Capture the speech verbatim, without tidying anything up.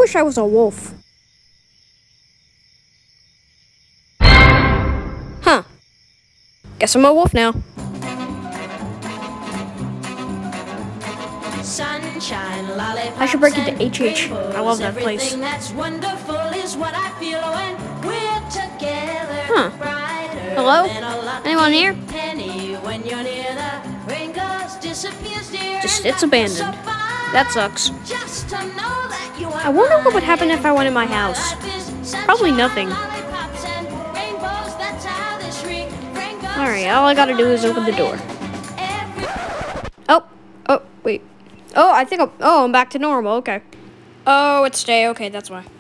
wish I was a wolf. Huh. Guess I'm a wolf now. Sunshine, lollipops, I should break into H H. I love that place. everything that's wonderful is what I feel when we're together. Huh. Brighter Hello? than a lucky Anyone here? penny when you're near the rain goes, disappears, dear, Just and it's so abandoned. fine. That sucks. Just to know that you are I wonder what would mine. happen if I went in my house. Life is sunshine, Probably nothing. lollipops, and rainbows, that's how this ring ring goes. Alright, all I gotta do is open the door. Every Oh, oh, wait. Oh, I think I'm, oh, I'm back to normal, okay. Oh, it's day, okay, that's why.